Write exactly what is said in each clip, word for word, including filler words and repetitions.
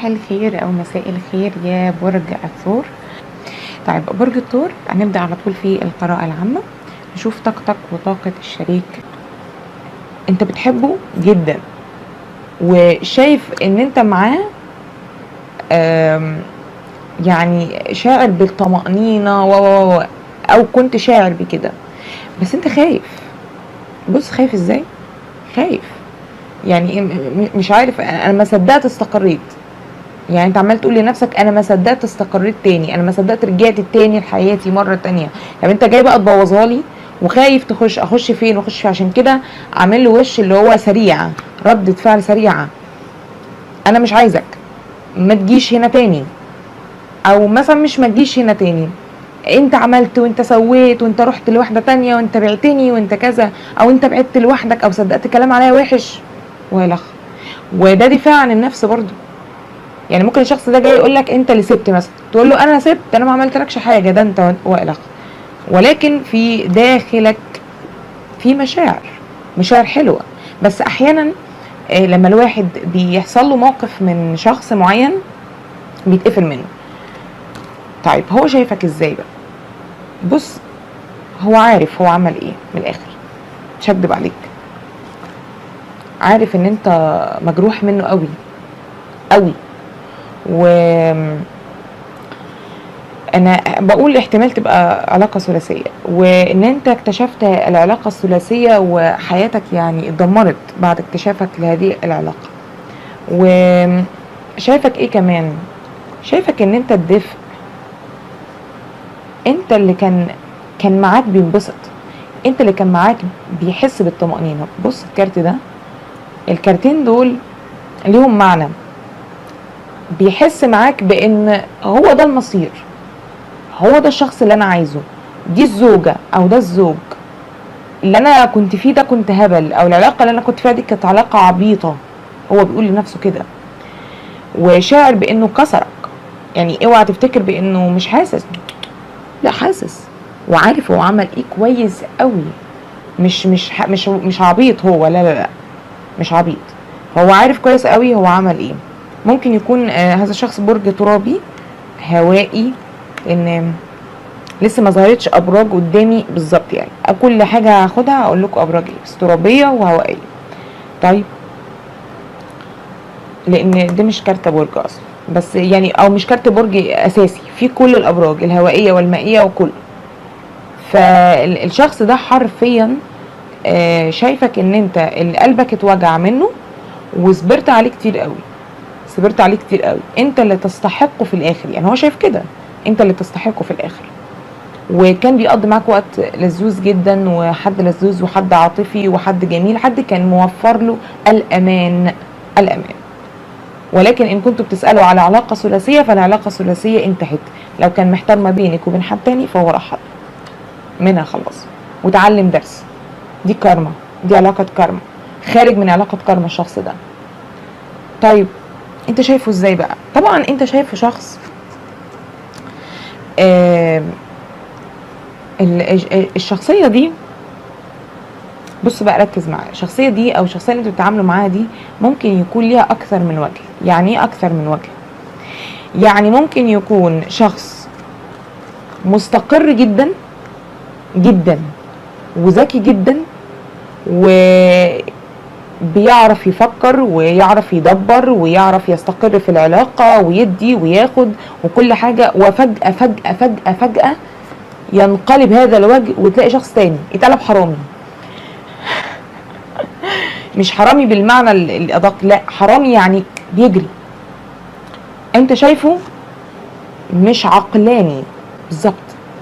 صباح الخير او مساء الخير يا برج الثور. طيب برج الثور هنبدا على طول في القراءه العامه، نشوف طاقتك وطاقه الشريك. انت بتحبه جدا وشايف ان انت معاه يعني شاعر بالطمأنينة و او كنت شاعر بكده، بس انت خايف. بص خايف ازاي؟ خايف يعني مش عارف، انا ما صدقت استقريت. يعني انت عمال تقول لنفسك انا ما صدقت استقريت تاني، انا ما صدقت رجعت تاني لحياتي مره تانيه. طب انت جاي بقى تبوظها لي وخايف تخش، اخش فين واخش فين؟ عشان كده عامل له وش اللي هو سريع، ردة فعل سريعه. انا مش عايزك، ما تجيش هنا تاني، او مثلا مش ما تجيش هنا تاني، انت عملت وانت سويت وانت رحت لواحده تانيه وانت بعتني وانت كذا، او انت بعدت لوحدك او صدقت كلام عليا وحش والخ. وده دفاع عن النفس برضو. يعني ممكن الشخص ده جاي يقول لك انت اللي سبت مثلا، تقول له انا سبت، انا ما عملتلكش حاجه، ده انت والخ. ولكن في داخلك في مشاعر، مشاعر حلوه، بس احيانا لما الواحد بيحصل له موقف من شخص معين بيتقفل منه. طيب هو شايفك ازاي بقى؟ بص هو عارف هو عمل ايه من الاخر، مش هكدب عليك، عارف ان انت مجروح منه قوي قوي. و انا بقول احتمال تبقى علاقه ثلاثيه، وان انت اكتشفت العلاقه الثلاثيه وحياتك يعني اتدمرت بعد اكتشافك لهذه العلاقه. وشايفك ايه كمان؟ شايفك ان انت الدفء، انت اللي كان كان معاك بينبسط، انت اللي كان معاك بيحس بالطمأنينة. بص الكارت ده، الكارتين دول ليهم معنى. بيحس معاك بان هو ده المصير، هو ده الشخص اللي انا عايزه، دي الزوجة او ده الزوج. اللي انا كنت فيه ده كنت هبل، او العلاقة اللي انا كنت فيها دي كانت علاقة عبيطة. هو بيقول لنفسه كده، وشاعر بانه كسرك. يعني اوعى تفتكر بانه مش حاسس، لا حاسس وعارف هو عمل ايه كويس قوي. مش مش مش مش عبيط هو، لا لا لا مش عبيط، هو عارف كويس قوي هو عمل ايه. ممكن يكون آه هذا الشخص برج ترابي هوائي، ان لسه ما ظهرتش ابراج قدامي بالظبط، يعني كل حاجه هاخدها هقول لكم ابراج ايه، بس ترابيه وهوائيه. طيب لان ده مش كارت برج اصلا، بس يعني او مش كارت برج اساسي في كل الابراج الهوائيه والمائيه وكله. فالشخص ده حرفيا آه شايفك ان انت اللي قلبك اتوجع منه وصبرت عليه كتير قوي، صبرت عليه كتير قوي، انت اللي تستحقه في الاخر. يعني هو شايف كده، انت اللي تستحقه في الاخر. وكان بيقضي معاك وقت لذوذ جدا، وحد لذوذ وحد عاطفي وحد جميل، حد كان موفر له الامان، الامان. ولكن ان كنتوا بتسالوا على علاقه ثلاثيه، فالعلاقه الثلاثيه انتهت. لو كان محتار ما بينك وبين حد تاني فهو راح منها خلاص وتعلم درس. دي كارما، دي علاقه كارما، خارج من علاقه كارما الشخص ده. طيب انت شايفه ازاي بقى؟ طبعا انت شايفه شخص آه الشخصيه دي، بص بقى ركز معايا، الشخصيه دي او الشخصيه اللي انتوا بتتعاملوا معاها دي ممكن يكون ليها اكثر من وجه. يعني ايه اكثر من وجه؟ يعني ممكن يكون شخص مستقر جدا جدا وذكي جدا وبيعرف يفكر ويعرف يدبر ويعرف يستقر في العلاقة ويدي وياخد وكل حاجة، وفجأة فجأة فجأة فجأة ينقلب هذا الوجه وتلاقي شخص تاني اتقلب حرامي. مش حرامي بالمعنى الأدق، لا حرامي يعني بيجري. انت شايفه مش عقلاني بالظبط،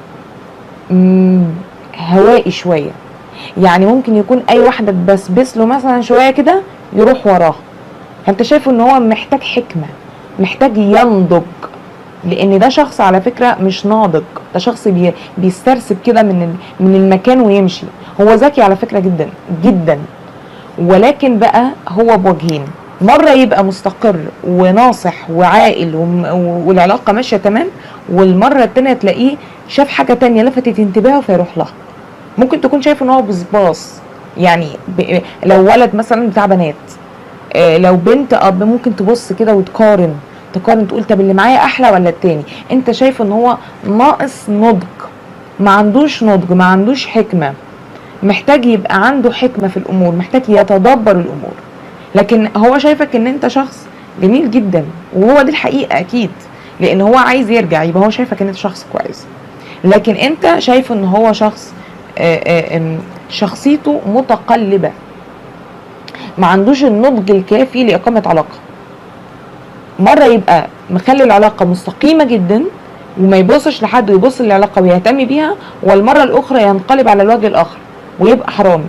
هوائي شويه. يعني ممكن يكون اي واحده تبسبس له مثلا شويه كده يروح وراها. فانت شايفه ان هو محتاج حكمه، محتاج ينضج، لان ده شخص على فكره مش ناضج، ده شخص بي بيسترسب كده من من المكان ويمشي. هو ذكي على فكره جدا جدا، ولكن بقى هو بوجهين، مره يبقى مستقر وناصح وعاقل والعلاقه ماشيه تمام، والمره التانيه تلاقيه شاف حاجه تانيه لفتت انتباهه فيروح لها. ممكن تكون شايف ان هو بصباص، يعني ب... لو ولد مثلا بتاع بنات، آه لو بنت اب ممكن تبص كده وتقارن، تقارن تقول طب اللي معايا احلى ولا التاني. انت شايف ان هو ناقص نضج، ما عندوش نضج، ما عندوش حكمة، محتاج يبقى عنده حكمة في الامور، محتاج يتدبر الامور. لكن هو شايفك ان انت شخص جميل جدا، وهو دي الحقيقة اكيد، لان هو عايز يرجع، يبقى هو شايفك ان انت شخص كويس. لكن انت شايف ان هو شخص آآ آآ شخصيته متقلبة، ما عندوش النضج الكافي لإقامة علاقة. مرة يبقى مخلي العلاقة مستقيمة جدا وما يبصش لحد ويبص للعلاقة ويهتم بيها، والمرة الأخرى ينقلب على الوجه الآخر ويبقى حرامي.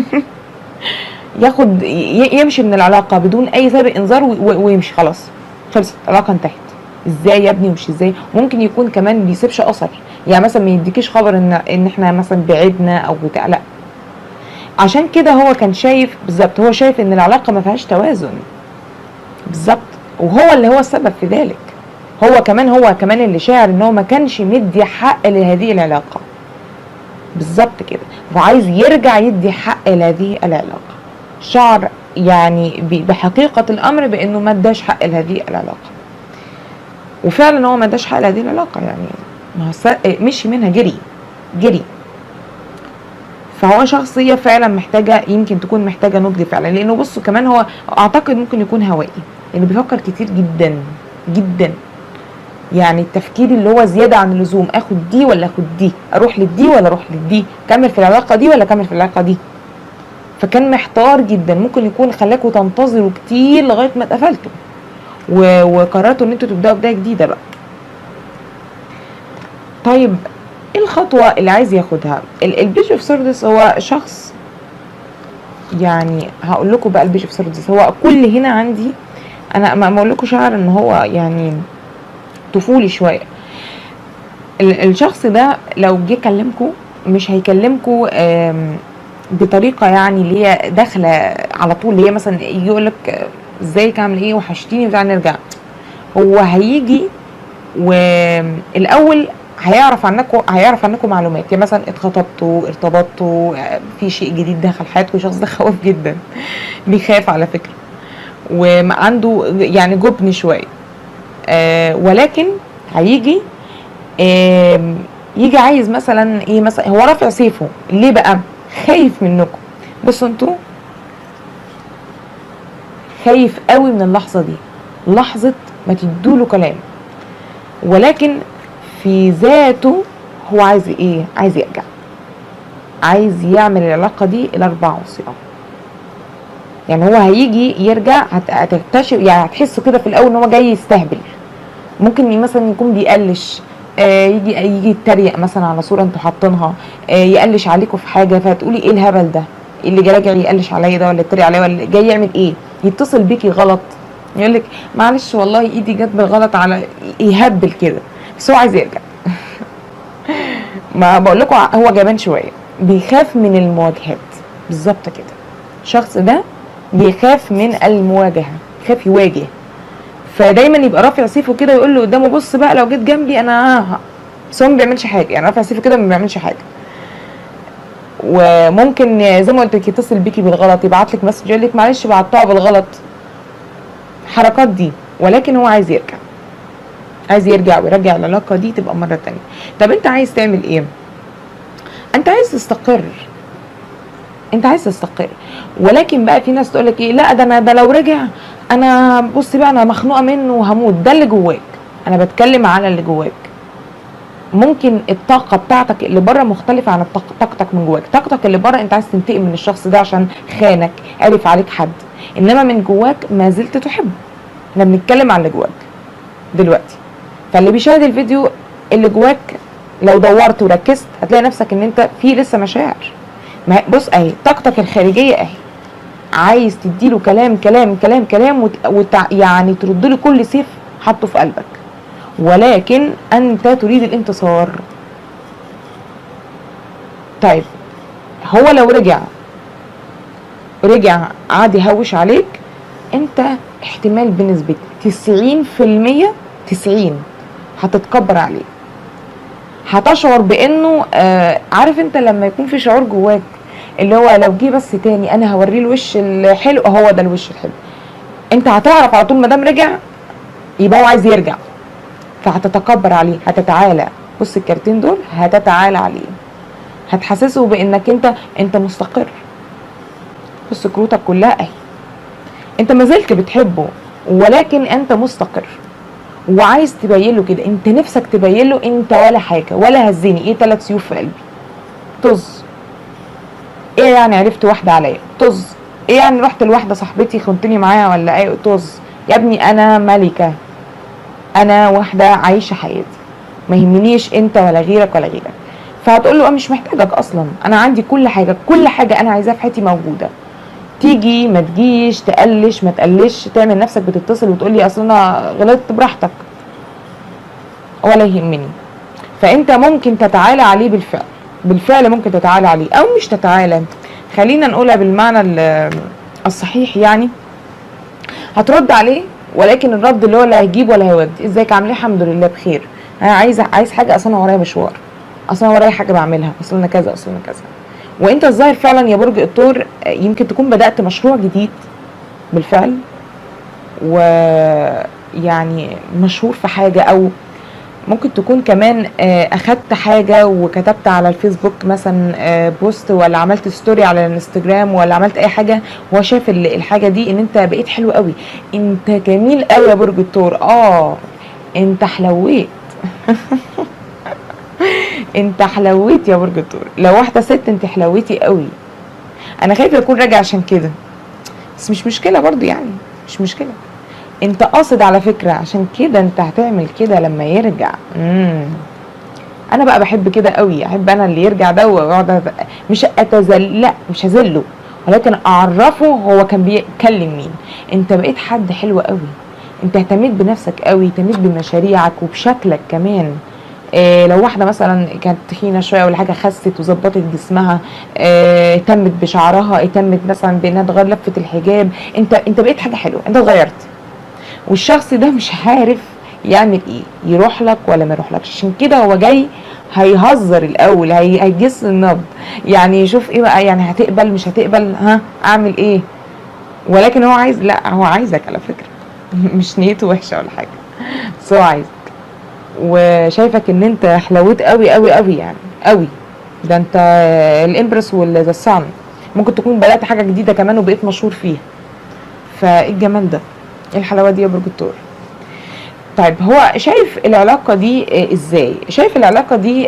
ياخد يمشي من العلاقة بدون أي سابق إنذار ويمشي، خلاص خلصت العلاقة انتهت. ازاي يا ابني ومش ازاي؟ ممكن يكون كمان بيسيبش أثر، يعني مثلا ما يديكيش خبر ان ان احنا مثلا بعدنا او بتاع، لا. عشان كده هو كان شايف بالظبط، هو شايف ان العلاقة ما فيهاش توازن بالظبط، وهو اللي هو السبب في ذلك. هو كمان هو كمان اللي شاعر ان هو ما كانش مدي حق لهذه العلاقة بالظبط كده، وعايز يرجع يدي حق لهذه العلاقة. شعر يعني بحقيقة الامر بانه ما اداش حق لهذه العلاقة، وفعلا هو ما اداش حق لهذه العلاقة، يعني ما مشي منها، جري جري. فهو شخصية فعلا محتاجة، يمكن تكون محتاجة نضج فعلا، لانه بصوا كمان هو اعتقد ممكن يكون هوائي، لانه بيفكر كتير جدا جدا، يعني التفكير اللي هو زيادة عن اللزوم، اخد دي ولا اخد دي، اروح للدي ولا اروح للدي، كمل في العلاقة دي ولا كمل في العلاقة دي. فكان محتار جدا، ممكن يكون خلاكوا تنتظروا كتير لغاية ما اتقفلتوا وقررتوا ان انتوا تبدأوا بداية جديدة بقى. طيب ايه الخطوة اللي عايز ياخدها؟ البيج اوف سوردس هو شخص، يعني هقول لكم بقى البيج اوف سوردس هو كل هنا عندي انا ما اقول لكم شعر ان هو يعني طفولي شويه. الشخص ده لو جه كلمكم مش هيكلمكم بطريقه يعني اللي هي داخله على طول، اللي هي مثلا يجي يقول لك ازيك عامل ايه وحشتيني بتاع نرجع. هو هيجي والاول هيعرف عنكم هيعرف عنكم معلومات، يعني مثلا اتخطبتوا، ارتبطتوا، في شيء جديد دخل حياتكم. الشخص ده خوف جدا، بيخاف على فكره، وعنده يعني جبن شويه، آه ولكن هيجي آه يجي عايز مثلا ايه، مثلا هو رافع سيفه ليه بقى؟ خايف منكم. بصوا انتوا، خايف قوي من اللحظه دي، لحظه ما تدوله كلام، ولكن في ذاته هو عايز ايه؟ عايز يرجع، عايز يعمل العلاقه دي الاربع وصيام. يعني هو هيجي يرجع، هتكتشف يعني هتحسوا كده في الاول ان هو جاي يستهبل، ممكن مثلا يكون بيقلش، آه يجي يجي يتريق مثلا على صوره انتوا حاطينها، آه يقلش عليكم في حاجه، فتقولي ايه الهبل ده؟ ايه اللي جاي راجع يقلش عليا ده، ولا يتريق عليا، ولا جاي يعمل ايه؟ يتصل بيكي غلط، يقول لك معلش والله ايدي جت بالغلط، على يهبل كده، بس هو عايز يرجع. ما بقول لكم هو جبان شويه، بيخاف من المواجهات بالظبط كده. الشخص ده بيخاف من المواجهه، يخاف يواجه، فدايما يبقى رافع سيفه كده ويقول له قدامه بص بقى لو جيت جنبي انا، بس هو ما بيعملش حاجه، يعني رافع سيفه كده ما بيعملش حاجه. وممكن زي ما قلت لك يتصل بيكي بالغلط، يبعت لك مسج يقول لك معلش بعتها بالغلط، الحركات دي، ولكن هو عايز يرجع، عايز يرجع ويرجع العلاقه دي تبقى مره تانية. طب انت عايز تعمل ايه؟ انت عايز تستقر، انت عايز تستقر، ولكن بقى في ناس تقول لك ايه، لا ده انا ده لو رجع انا بصي بقى انا مخنوقه منه وهموت. ده اللي جواك، انا بتكلم على اللي جواك. ممكن الطاقه بتاعتك اللي بره مختلفه عن طاقتك من جواك. طاقتك اللي بره انت عايز تنتقم من الشخص ده عشان خانك، عرف عليك حد، انما من جواك ما زلت تحبه. احنا بنتكلم على اللي جواك دلوقتي. فاللي بيشاهد الفيديو اللي جواك لو دورت وركزت هتلاقي نفسك ان انت في لسه مشاعر. بص اهي طاقتك الخارجيه اهي، عايز تديله كلام كلام كلام كلام وت... وت... يعني ترد له كل سيف حطه في قلبك، ولكن انت تريد الانتصار. طيب هو لو رجع رجع قعد يهوش عليك، انت احتمال بنسبه تسعين في المية تسعين هتتكبر عليه، هتشعر بانه آه عارف انت لما يكون في شعور جواك اللي هو لو جه بس تاني انا هوريه الوش الحلو، هو ده الوش الحلو. انت هتعرف على طول ما دام رجع يبقى هو عايز يرجع، فهتتكبر عليه، هتتعالى. بص الكارتين دول هتتعالى عليه، هتحسسه بانك انت انت مستقر. بص كروتك كلها اهي، انت ما زلت بتحبه ولكن انت مستقر وعايز تبين له كده، انت نفسك تبين له انت ولا حاجه ولا هزني، ايه ثلاث سيوف في قلبي، طز. ايه يعني عرفت واحده عليا، طز. ايه يعني رحت لواحده صاحبتي خنتني معاها ولا ايه، طز. يا ابني انا ملكه، انا واحده عايشه حياتي، ما يهمنيش انت ولا غيرك ولا غيرك. فهتقول له انا مش محتاجك اصلا، انا عندي كل حاجه، كل حاجه انا عايزاها في حياتي موجوده. تيجي ما تجيش، تقلش ما تقلش، تعمل نفسك بتتصل وتقول لي اصل انا غلطت، براحتك ولا يهمني. فانت ممكن تتعالى عليه بالفعل، بالفعل ممكن تتعالى عليه او مش تتعالى، خلينا نقولها بالمعنى الصحيح. يعني هترد عليه ولكن الرد اللي هو لا هيجيب ولا هيودي. ازيك عامل ايه، الحمد لله بخير، انا عايز عايز حاجه، اصل انا ورايا مشوار، اصل انا ورايا حاجه بعملها، اصل انا كذا اصل انا كذا. وانت الظاهر فعلا يا برج الثور يمكن تكون بدات مشروع جديد بالفعل، ويعني مشهور في حاجه، او ممكن تكون كمان اخدت حاجه وكتبت على الفيسبوك مثلا بوست، ولا عملت ستوري على الانستجرام، ولا عملت اي حاجه، وهو شاف الحاجه دي ان انت بقيت حلو قوي، انت جميل قوي يا برج الثور، اه انت حلويت انت حلويت يا برج الثور. لو واحده ست انت حلويتي قوي. انا خايفه يكون راجع عشان كده، بس مش مشكله برضو، يعني مش مشكله، انت قاصد على فكره، عشان كده انت هتعمل كده لما يرجع. امم انا بقى بحب كده قوي، احب انا اللي يرجع ده واقعد مش اتذل، لا مش هذله، ولكن اعرفه هو كان بيتكلم مين. انت بقيت حد حلو قوي، انت اهتميت بنفسك قوي، اهتميت بمشاريعك وبشكلك كمان. إيه لو واحده مثلا كانت تخينه شويه ولا حاجه، خست وظبطت جسمها، إيه اهتمت بشعرها، اهتمت مثلا بانها تغير لفه الحجاب، انت انت بقيت حاجه حلوه، انت اتغيرت. والشخص ده مش عارف يعمل ايه، يروح لك ولا ما يروحلكش، عشان كده هو جاي هيهزر الاول، هي هيجس النبض، يعني يشوف ايه بقى، يعني هتقبل مش هتقبل، ها اعمل ايه. ولكن هو عايز، لا هو عايزك على فكره مش نيته وحشه ولا حاجه، بس هو عايزك وشايفك ان انت حلويت قوي قوي قوي، يعني قوي. ده انت الامبرس والذا الصن، ممكن تكون بدات حاجه جديده كمان وبقيت مشهور فيها. فايه الجمال ده، ايه الحلاوه دي يا برج الثور. طيب هو شايف العلاقه دي ازاي؟ شايف العلاقه دي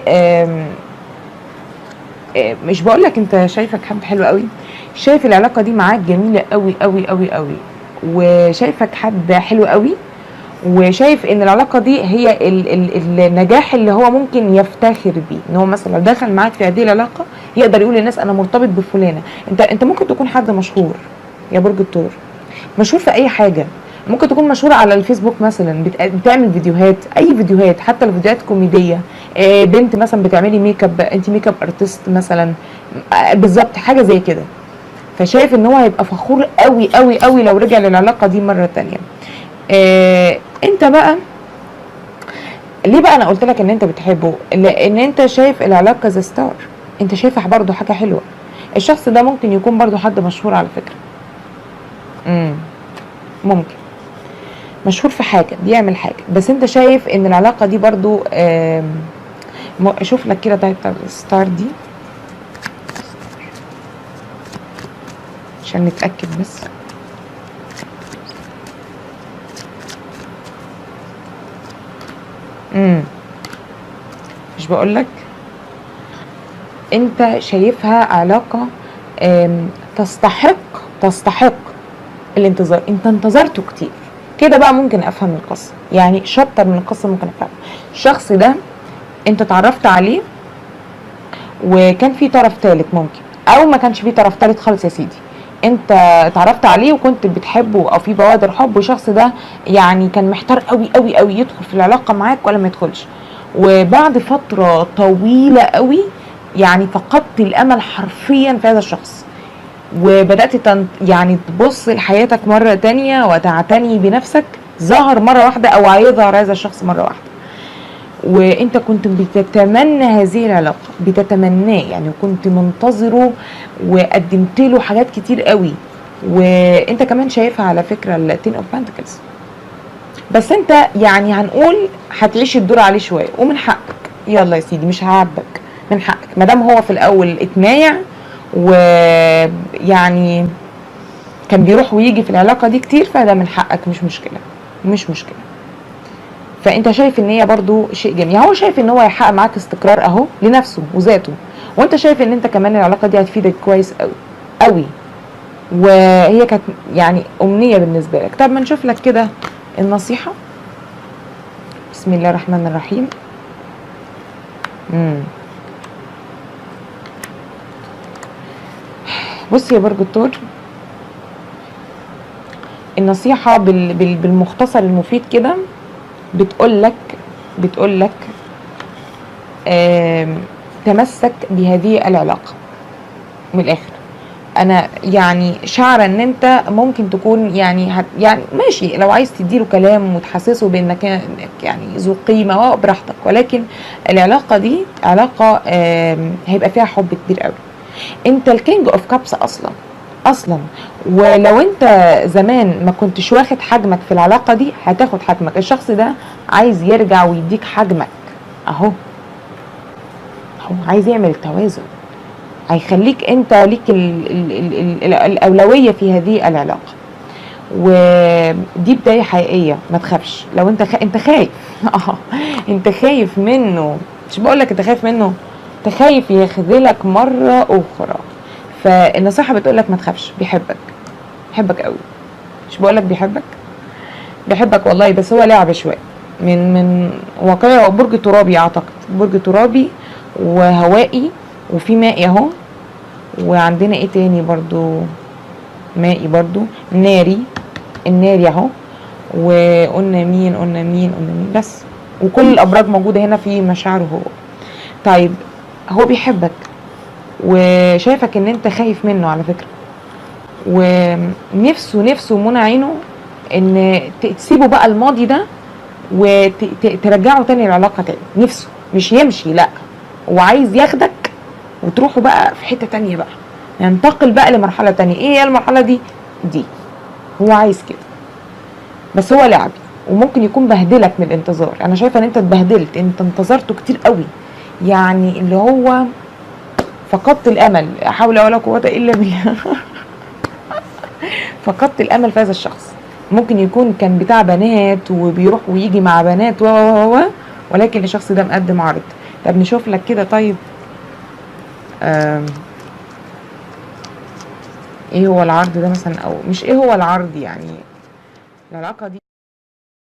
مش بقول لك انت شايفك حد حلو قوي، شايف العلاقه دي معاك جميله قوي قوي قوي قوي، وشايفك حد حلو قوي، وشايف ان العلاقه دي هي ال ال النجاح اللي هو ممكن يفتخر بيه، ان هو مثلا لو دخل معاك في هذه العلاقه يقدر يقول للناس انا مرتبط بفلانه. انت انت ممكن تكون حد مشهور يا برج الثور، مشهور في اي حاجه، ممكن تكون مشهور على الفيسبوك مثلا، بتعمل فيديوهات، اي فيديوهات، حتى لو فيديوهات كوميديه، بنت مثلا بتعملي ميك اب، انت ميك اب ارتست مثلا، بالظبط حاجه زي كده. فشايف ان هو هيبقى فخور قوي قوي قوي لو رجع للعلاقه دي مره تانية. اه انت بقى ليه بقى انا قلت لك ان انت بتحبه؟ لان انت شايف العلاقه زي ستار، انت شايفها برضو حاجه حلوه. الشخص ده ممكن يكون برضو حد مشهور على فكره، امم ممكن مشهور في حاجه، بيعمل حاجه، بس انت شايف ان العلاقه دي برضو اشوف لك كده طيب ستار دي عشان نتاكد بس. امم مش بقولك انت شايفها علاقه تستحق تستحق الانتظار، انت انتظرته كتير كده بقى. ممكن افهم القصه، يعني شطر من القصه ممكن افهم. الشخص ده انت اتعرفت عليه وكان في طرف ثالث ممكن، او ما كانش في طرف ثالث خالص يا سيدي، انت اتعرفت عليه وكنت بتحبه او في بوادر حب، والشخص ده يعني كان محتار قوي قوي قوي يدخل في العلاقه معاك ولا ما يدخلش، وبعد فتره طويله قوي يعني فقدت الامل حرفيا في هذا الشخص، وبدات تن... يعني تبص لحياتك مره تانية وتعتني بنفسك. ظهر مره واحده او هيظهر هذا الشخص مره واحده، وانت كنت بتتمنى هذه العلاقه، بتتمناه يعني، وكنت منتظره وقدمت له حاجات كتير قوي. وانت كمان شايفها على فكره التين اوف بانتكلز، بس انت يعني هنقول هتعيش الدور عليه شويه ومن حقك، يلا يا سيدي مش هعاتبك، من حقك ما دام هو في الاول اتمايع ويعني كان بيروح ويجي في العلاقه دي كتير، فده من حقك، مش مشكله مش مشكله. فانت شايف ان هي برضو شيء جميل، هو شايف ان هو هيحقق معاك استقرار اهو لنفسه وذاته، وانت شايف ان انت كمان العلاقه دي هتفيدك كويس قوي قوي، وهي كانت يعني امنيه بالنسبه لك. طب ما نشوف لك كده النصيحه. بسم الله الرحمن الرحيم. امم بص يا برج الثور، النصيحه بال... بال... بالمختصر المفيد كده بتقول لك بتقول لك تمسك بهذه العلاقه. من الاخر انا يعني شعره ان انت ممكن تكون يعني هت يعني ماشي لو عايز تديله كلام وتحسسه بانك يعني ذو قيمه براحتك، ولكن العلاقه دي علاقه هيبقى فيها حب كبير قوي. انت الكينج اوف كابس اصلا اصلا، ولو انت زمان ما كنتش واخد حجمك في العلاقه دي هتاخد حجمك. الشخص ده عايز يرجع ويديك حجمك اهو، هو عايز يعمل توازن، هيخليك انت ليك ال ال ال ال الاولويه في هذه العلاقه، ودي بدايه حقيقيه. ما تخافش لو انت خ... انت خايف اه انت خايف منه، مش بقول لك انت خايف منه، انت خايف يخذلك مره اخرى. فالنصيحه بتقول لك ما تخافش، بيحبك بيحبك قوي، مش بقول لك بيحبك بيحبك والله، بس هو لعب شويه من من واقعي. برج ترابي اعتقد، برج ترابي وهوائي وفي مائي اهو، وعندنا ايه تاني برضو مائي برضو ناري، الناري اهو، وقلنا مين قلنا مين قلنا مين بس، وكل الابراج موجوده هنا في مشاعره هو. طيب هو بيحبك وشايفك ان انت خايف منه على فكره، ونفسه نفسه منى عينه ان تسيبه بقى الماضي ده وترجعه تاني العلاقه تاني. نفسه مش يمشي، لا هو عايز ياخدك وتروحوا بقى في حته تانيه بقى، ينتقل بقى لمرحله تانيه. ايه هي المرحله دي؟ دي هو عايز كده، بس هو لعبي وممكن يكون بهدلك من الانتظار. انا شايفه ان انت اتبهدلت، انت انتظرته كتير قوي، يعني اللي هو فقدت الامل، لا حول ولا قوه الا بالله فقدت الامل في هذا الشخص. ممكن يكون كان بتاع بنات وبيروح ويجي مع بنات و و ولكن الشخص ده مقدم عرض. طب نشوف لك كده. طيب ايه هو العرض ده مثلا، او مش ايه هو العرض يعني العلاقه دي